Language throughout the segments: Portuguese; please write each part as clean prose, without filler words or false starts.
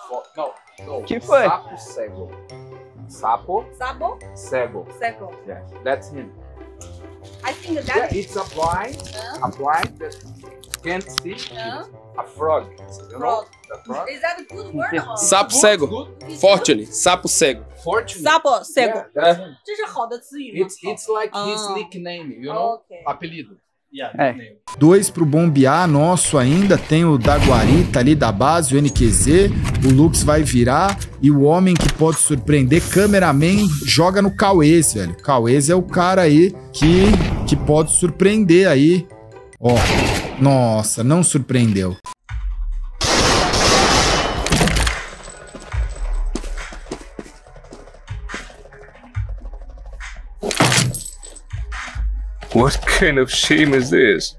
Não. Que foi? Sapo cego. Sapo Sabo? cego. Cego. Yeah, that's him. I think Yeah, that it's a blind that can't see. A frog. You know? The frog? is that a good word or? Sapo cego. Fortune. Sapo cego. Fortune. Sapo, cego. Yeah, that's him. 这是好的词语吗？ It's like his nickname, you know? Okay. Apelido. Yeah, É. nickname. 2 pro bombear, nosso ainda. Tem o da Guarita ali da base, o NQZ. O Lux vai virar. E o homem que pode surpreender, cameraman, joga no Cauês, velho. Cauês é o cara aí que pode surpreender aí. Ó, nossa, não surpreendeu. What kind of shame is this?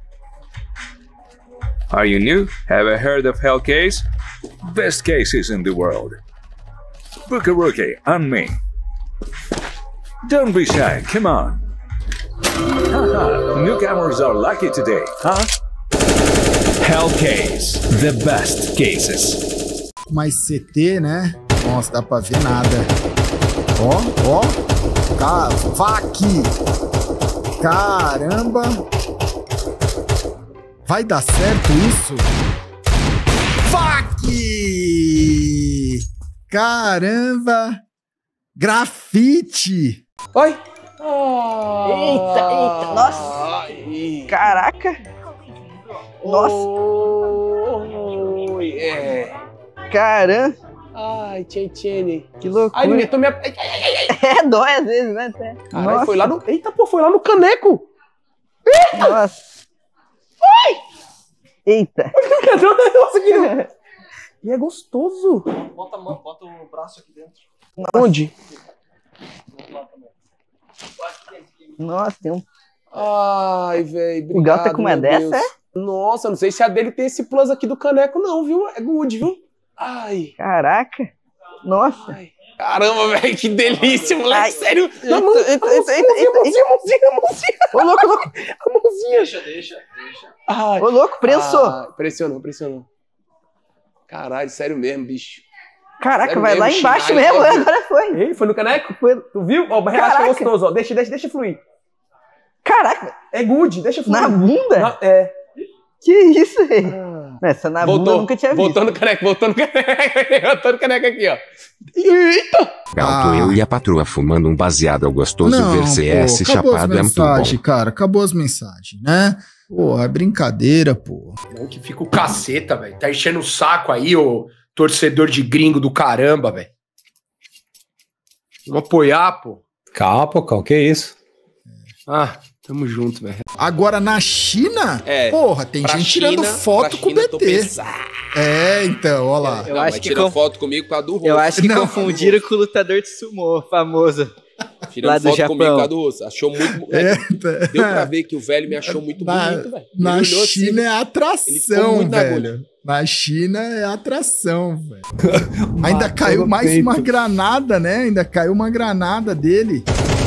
Are you new? Have I heard of Hellcase? Best cases in the world. Book a rookie on me. Don't be shy, come on. Haha, newcomers are lucky today, huh? Hellcase, the best cases. Mais CT, né? Nossa, dá pra ver nada. Ó. Vac! Caramba! Vai dar certo isso? Vac! Caramba! Grafite! Oi. Eita, nossa. Caraca. Nossa. Oi. É. Caramba. Ai, Tchê-tchê. Que loucura. Ai, eu tô me... É, dói às vezes, né? Até. Caralho, foi lá no... Eita, pô, foi lá no caneco. Nossa. Eita. Cadê o negócio aqui? E é gostoso. Bota a mão, bota o braço aqui dentro. Onde? Nossa, tem um... Ai, velho. O gato tá com uma dessa, é? Nossa, não sei se a dele tem esse plus aqui do caneco, não, viu? É good, viu? Ai. Caraca. Nossa. Ai. Caramba, velho, que delícia, moleque. Ai. Sério. Eita, Mãozinha. Ô, louco. A mãozinha. Deixa. Ai. Ô, louco, prensou. Ah, pressionou. Caralho, sério mesmo, bicho. Caraca, Sério vai mesmo, lá embaixo chinelo, mesmo, óbvio. agora foi. Ei, foi no caneco? Tu viu? Ó, relaxa, que é Caraca. gostoso, ó. Deixa fluir. Caraca, É good, deixa fluir. na bunda? É. Que isso, velho? Essa na bunda eu nunca tinha visto. Voltou no caneco aqui, ó. Eita! Ah. Eu e a patroa fumando um baseado gostoso Não, ver CS pô, acabou as chapado é muito bom. mensagens, cara. Acabou as mensagens, né? Porra, é brincadeira, pô. Não, que fica o caceta, velho. Tá enchendo o saco aí, ô torcedor de gringo do caramba, velho. Vamos apoiar, pô. Calma, Pocão, que isso? Ah, tamo junto, velho. Agora, na China, É, porra, tem pra gente tirando China- foto pra com o China, tô BT. pesado. É, então, ó lá. Eu Não, acho mas que tirou foto comigo por causa do rosto. Eu acho que Não. confundiram com o lutador de sumô, famoso. Tirando lá do foto Japão. comigo por causa do rosto. Achou muito... É, Deu pra ver que o velho me achou muito bonito, velho. Na Ele olhou assim, China é ele ficou atração, muito na velho. Na China é atração, velho. Ainda caiu no mais peito. uma granada, né? Ainda caiu uma granada dele.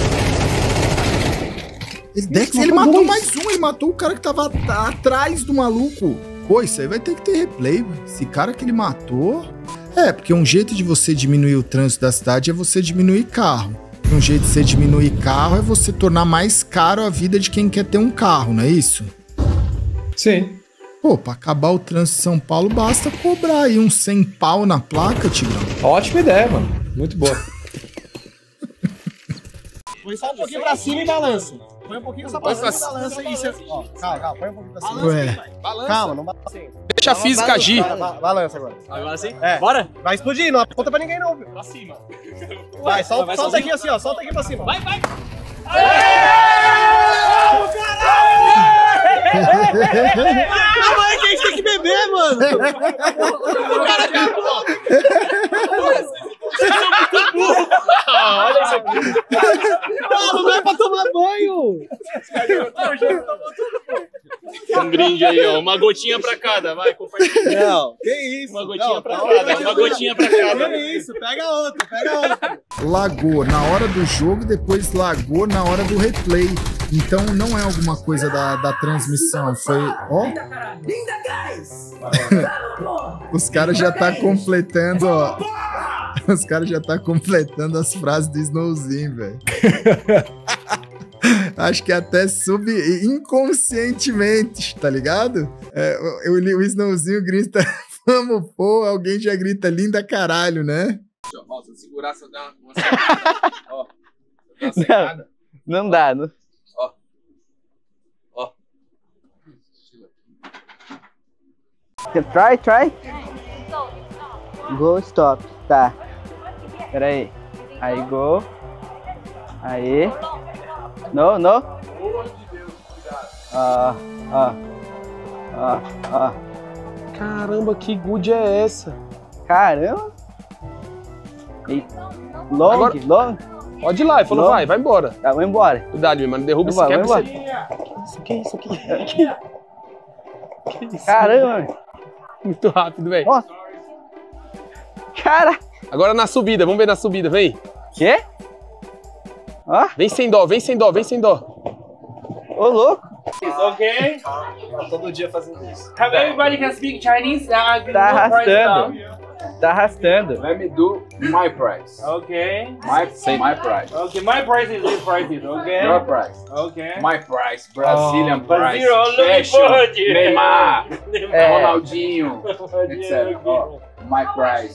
Ele matou mais um, ele matou o cara que tava atrás do maluco. Pô, isso aí vai ter que ter replay, velho. Esse cara que ele matou... É, porque um jeito de você diminuir o trânsito da cidade é você diminuir carro. Um jeito de você diminuir carro é você tornar mais caro a vida de quem quer ter um carro, não é isso? Sim. Pô, pra acabar o trânsito de São Paulo, basta cobrar aí uns 100 pau na placa, Tigrão. Ótima ideia, mano. Muito boa. Põe só um pouquinho pra cima e balança. Põe um pouquinho só pra cima e balança e isso. Ó, calma, põe um pouquinho pra cima. Ué. Calma, não balança. Deixa a física agir. Balança agora. Agora sim? É. Bora? Vai explodir, não aponta pra ninguém não, viu? Pra cima. Vai, solta aqui assim, ó. Solta aqui pra cima. Vai! Calma aí que a gente tem que beber, mano. O cara acabou. Olha isso aqui. Não é pra tomar banho. Um brinde aí, ó. Uma gotinha pra cada. Vai, compartilha. Não, que isso. Uma gotinha pra cada. Uma gotinha pra cada. Que isso, pega outra. Lagou na hora do jogo e depois lagou na hora do replay. Então não é alguma coisa da transmissão. Foi. Ó. Os caras já tá completando, ó. Os caras já tá completando as frases do Snowzinho, velho. Acho que até inconscientemente, tá ligado? O Snowzinho grita, vamos, pô, alguém já grita linda caralho, né? Ó, se eu segurar, você dá uma secada. Ó, dá uma secada. Não dá, não. Ó. Ó. Try. Go, stop. Tá. Pera aí. Aí, go. Aí. No. Caramba, que good é essa? Caramba. Long, Agora, long. Pode ir lá, ele falou, Long. vai embora. Tá, vamos embora. Cuidado, meu mano, derruba esse Vamos quebra. embora. Isso aqui. Que isso? Caramba. Muito rápido, velho. Nossa. Cara. Agora na subida, vamos ver na subida, vem. Quê? Ó. Vem sem dó. Ô, louco. Okay? Todo dia fazendo isso. Have everybody can speak Chinese? Tá arrastando. Let me do my price. Okay. My price. Okay, my price is this price, okay? Your price. Okay. My price. Brazilian price. Brazil, look Fashion. forward. Neymar. É. Ronaldinho. Etc. Oh, my price.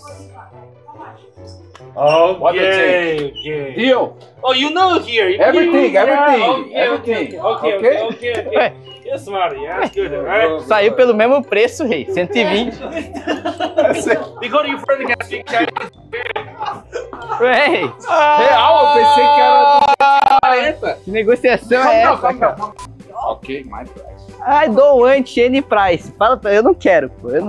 Okay. What do you think? Okay. Deal. Oh, you know here. Everything. Okay. You're smart. Yeah, that's good. Right? Saiu pelo mesmo preço, rei. 120. Because you further can speak Chinese. Rei. Real, eu pensei que era 40. Que negociação é essa, cara? Ok, my price. I don't want any price. Fala pra eu não quero, pô. Eu não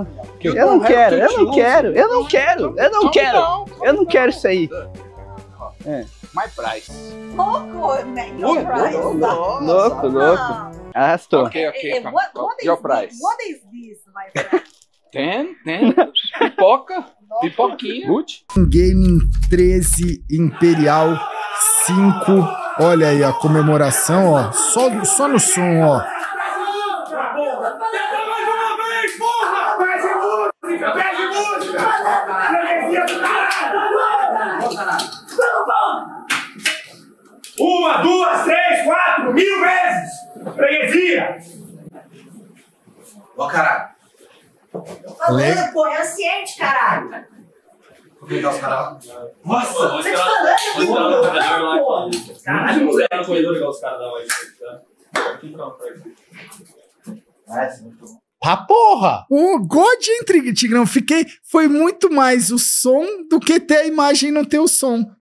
quero isso aí. My price. Louco, man. Your price. Louco. Arrastou. Ok, What your is price. this? What is this, my friend? Tem. Pipoquinha. Gaming 13 Imperial 5. Olha aí a comemoração, ó. Só no som, ó. Uma, duas, três, 4, 1000 vezes! Freguesia! Ó, caralho. Falando, pô, é anciente, caralho. Vou pegar os caras. Nossa, Você tá falando, pô. caralho, moleque! Tá no corredor igual os caras da White, tá? Ah, porra! O God entre Tigrão, foi muito mais o som do que ter a imagem e não ter o som.